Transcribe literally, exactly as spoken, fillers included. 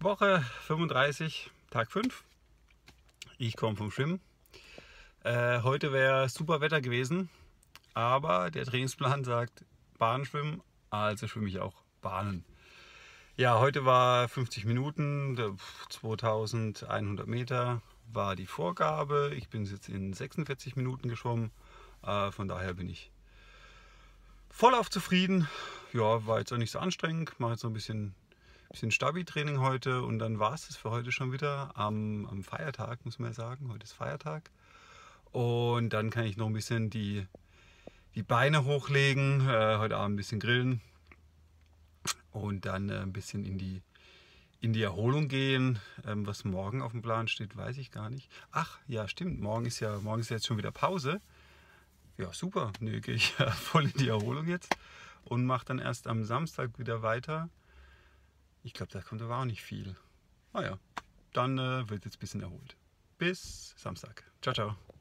Woche fünfunddreißig, Tag fünf. Ich komme vom Schwimmen. Äh, heute wäre super Wetter gewesen, aber der Trainingsplan sagt Bahnschwimmen, also schwimme ich auch Bahnen. Ja, heute war fünfzig Minuten, zweitausendeinhundert Meter war die Vorgabe. Ich bin jetzt in sechsundvierzig Minuten geschwommen, äh, von daher bin ich vollauf zufrieden. Ja, war jetzt auch nicht so anstrengend, mache jetzt so ein bisschen bisschen Stabi-Training heute und dann war es das für heute schon wieder am, am Feiertag, muss man ja sagen. Heute ist Feiertag. Und dann kann ich noch ein bisschen die, die Beine hochlegen, äh, heute Abend ein bisschen grillen und dann äh, ein bisschen in die, in die Erholung gehen. Ähm, was morgen auf dem Plan steht, weiß ich gar nicht. Ach, ja stimmt, morgen ist ja, morgen ist jetzt schon wieder Pause. Ja, super, nee, gehe ich ja voll in die Erholung jetzt und mache dann erst am Samstag wieder weiter. Ich glaube, da kommt aber auch nicht viel. Naja, dann äh, wird jetzt ein bisschen erholt. Bis Samstag. Ciao, ciao.